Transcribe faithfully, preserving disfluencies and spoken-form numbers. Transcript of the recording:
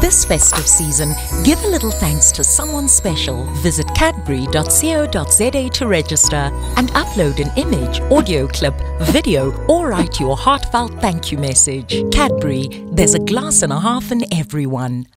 This festive season, give a little thanks to someone special. Visit cadbury dot co dot za to register and upload an image, audio clip, video, or write your heartfelt thank you message. Cadbury, there's a glass and a half in everyone.